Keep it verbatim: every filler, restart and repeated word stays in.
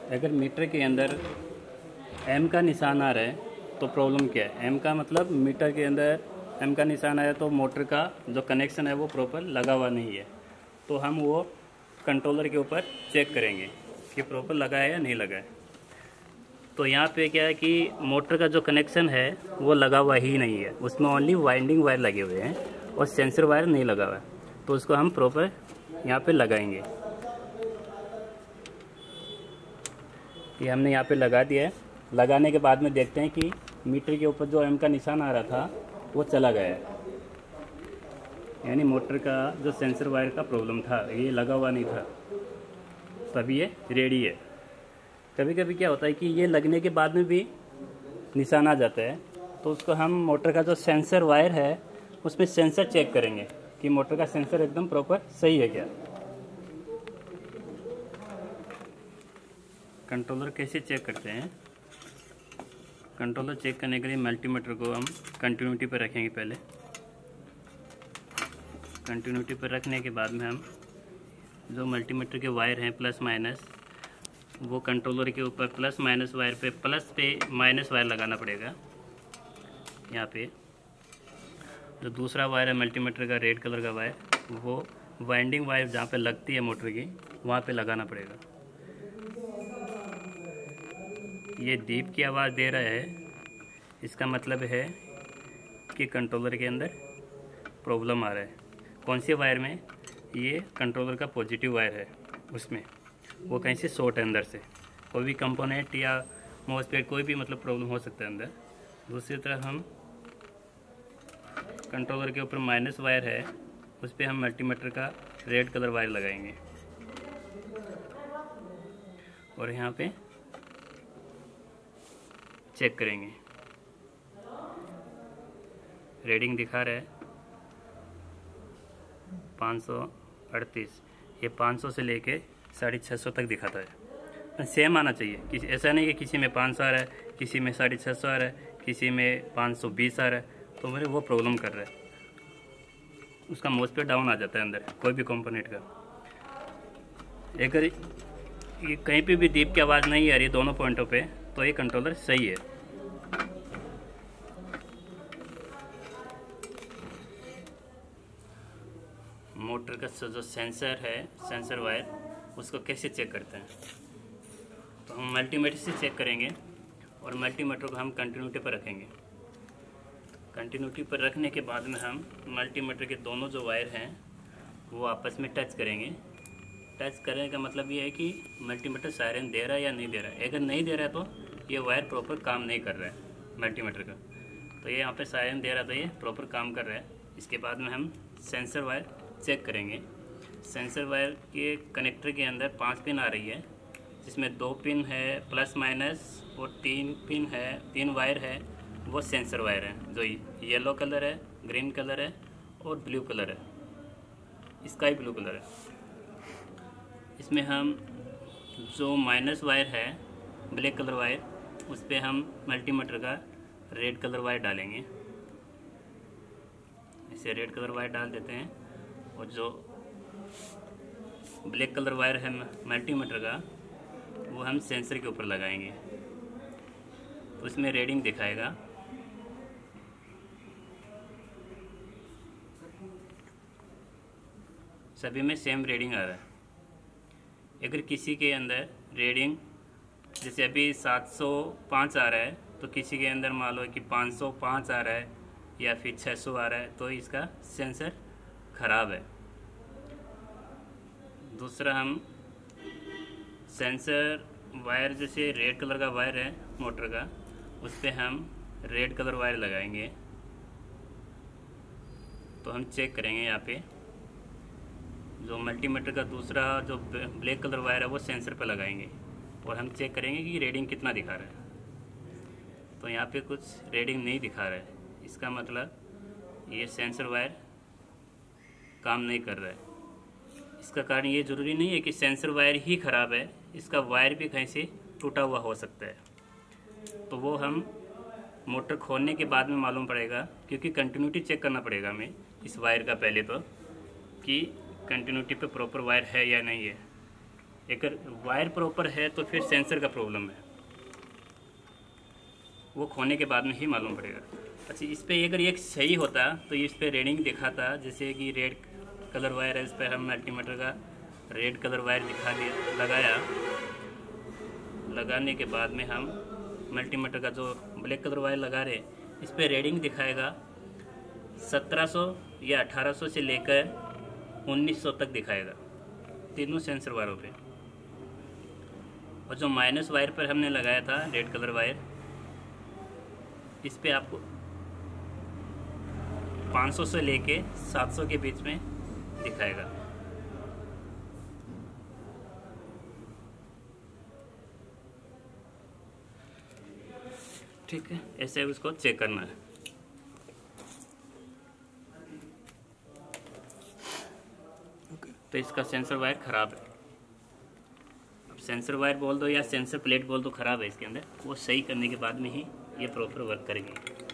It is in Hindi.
अगर मीटर के अंदर एम का निशान आ रहा है तो प्रॉब्लम क्या है। एम का मतलब मीटर के अंदर एम का निशान आया तो मोटर का जो कनेक्शन है वो प्रॉपर लगा हुआ नहीं है। तो हम वो कंट्रोलर के ऊपर चेक करेंगे कि प्रॉपर लगा है या नहीं लगा है। तो यहाँ पे क्या है कि मोटर का जो कनेक्शन है वो लगा हुआ ही नहीं है, उसमें ओनली वाइंडिंग वायर लगे हुए हैं और सेंसर वायर नहीं लगा हुआ है। तो उसको हम प्रॉपर यहाँ पे लगाएंगे। ये हमने यहाँ पे लगा दिया है। लगाने के बाद में देखते हैं कि मीटर के ऊपर जो एम का निशान आ रहा था वो चला गया है, यानी मोटर का जो सेंसर वायर का प्रॉब्लम था ये लगा हुआ नहीं था, तभी ये रेडी है। कभी कभी क्या होता है कि ये लगने के बाद में भी निशान आ जाता है, तो उसको हम मोटर का जो सेंसर वायर है उसमें सेंसर चेक करेंगे कि मोटर का सेंसर एकदम प्रॉपर सही है क्या। कंट्रोलर कैसे चेक करते हैं। कंट्रोलर चेक करने के लिए मल्टीमीटर को हम कंटिन्यूटी पर रखेंगे। पहले कंटिन्यूटी पर रखने के बाद में हम जो मल्टीमीटर के वायर हैं प्लस माइनस, वो कंट्रोलर के ऊपर प्लस माइनस वायर पे प्लस पे माइनस वायर लगाना पड़ेगा। यहाँ पे जो दूसरा वायर है मल्टीमीटर का रेड कलर का वायर, वो वाइंडिंग वायर जहाँ पे लगती है मोटर की वहाँ पे लगाना पड़ेगा। ये दीप की आवाज़ दे रहा है, इसका मतलब है कि कंट्रोलर के अंदर प्रॉब्लम आ रहा है। कौन से वायर में? ये कंट्रोलर का पॉजिटिव वायर है, उसमें वो कहीं से शॉर्ट है अंदर से। कोई भी कंपोनेंट या मॉसफेट कोई भी मतलब प्रॉब्लम हो सकता है अंदर। दूसरी तरफ हम कंट्रोलर के ऊपर माइनस वायर है, उस पर हम मल्टीमीटर का रेड कलर वायर लगाएंगे और यहाँ पे चेक करेंगे। रीडिंग दिखा रहा है पाँच सौ अड़तीस, ये पाँच सौ से लेके साढ़े छः सौ तक दिखाता है। सेम आना चाहिए, किसी ऐसा नहीं कि किसी में पाँच सौ आ रहा है, किसी में साढ़े छः सौ आ रहा है, किसी में पाँच सौ बीस आ रहा है, तो मेरे वो प्रॉब्लम कर रहा है। उसका मॉसफेट डाउन आ जाता है अंदर कोई भी कंपोनेंट का। अगर ये कहीं पे भी दीप की आवाज़ नहीं आ रही दोनों पॉइंटों पे, तो ये कंट्रोलर सही है। मोटर का जो सेंसर है, सेंसर वायर, उसको कैसे चेक करते हैं। तो हम मल्टीमीटर से चेक करेंगे और मल्टीमीटर को हम कंटिन्यूटी पर रखेंगे। कंटिन्यूटी पर रखने के बाद में हम मल्टीमीटर के दोनों जो वायर हैं वो आपस में टच करेंगे। टच करने का मतलब ये है कि मल्टीमीटर सायरन दे रहा है या नहीं दे रहा है। अगर नहीं दे रहा है तो ये वायर प्रॉपर काम नहीं कर रहा है मल्टीमीटर का। तो ये यहाँ पे सायरन दे रहा है तो ये प्रॉपर काम कर रहा है। इसके बाद में हम सेंसर वायर चेक करेंगे। सेंसर वायर के कनेक्टर के अंदर पांच पिन आ रही है, जिसमें दो पिन है प्लस माइनस और तीन पिन है, तीन वायर है, वो सेंसर वायर है जो येलो कलर है, ग्रीन कलर है और ब्लू कलर है, स्काई ब्लू कलर है। इसमें हम जो माइनस वायर है ब्लैक कलर वायर, उस पर हम मल्टीमीटर का रेड कलर वायर डालेंगे। इसे रेड कलर वायर डाल देते हैं और जो ब्लैक कलर वायर है मल्टीमीटर का वो हम सेंसर के ऊपर लगाएंगे। तो उसमें रीडिंग दिखाएगा। सभी में सेम रीडिंग आ रहा है। अगर किसी के अंदर रीडिंग जैसे अभी सात सौ पाँच आ रहा है, तो किसी के अंदर मान लो कि पाँच सौ पाँच आ रहा है या फिर छः सौ आ रहा है, तो इसका सेंसर ख़राब है। दूसरा, हम सेंसर वायर जैसे रेड कलर का वायर है मोटर का, उस पर हम रेड कलर वायर लगाएंगे। तो हम चेक करेंगे यहाँ पे जो मल्टीमीटर का दूसरा जो ब्लैक कलर वायर है वो सेंसर पर लगाएंगे और हम चेक करेंगे कि रीडिंग कितना दिखा रहा है। तो यहाँ पे कुछ रीडिंग नहीं दिखा रहा है, इसका मतलब ये सेंसर वायर काम नहीं कर रहा है। इसका कारण ये ज़रूरी नहीं है कि सेंसर वायर ही ख़राब है, इसका वायर भी कहीं से टूटा हुआ हो सकता है। तो वो हम मोटर खोलने के बाद में मालूम पड़ेगा, क्योंकि कंटिन्यूटी चेक करना पड़ेगा हमें इस वायर का पहले तो, कि कंटिन्यूटी पे प्रॉपर वायर है या नहीं है। अगर वायर प्रॉपर है तो फिर सेंसर का प्रॉब्लम है, वो खोने के बाद में ही मालूम पड़ेगा। अच्छा, इस पर अगर ये सही होता तो इस पर रीडिंग दिखाता, जैसे कि रेड कलर वायर है, इस पर हम मल्टीमीटर का रेड कलर वायर दिखा दिया, लगाया, लगाने के बाद में हम मल्टीमीटर का जो ब्लैक कलर वायर लगा रहे, इस पर रीडिंग दिखाएगा सत्रह सौ या अठारह सौ से लेकर उन्नीस सौ तक दिखाएगा, तीनों सेंसर वायरों पे। और जो माइनस वायर पर हमने लगाया था रेड कलर वायर, इस पे आपको पाँच सौ से लेके सात सौ के बीच में दिखाएगा। ठीक है, ऐसे उसको चेक करना है। तो इसका सेंसर वायर ख़राब है। अब सेंसर वायर बोल दो या सेंसर प्लेट बोल दो ख़राब है इसके अंदर, वो सही करने के बाद में ही ये प्रॉपर वर्क करेगी।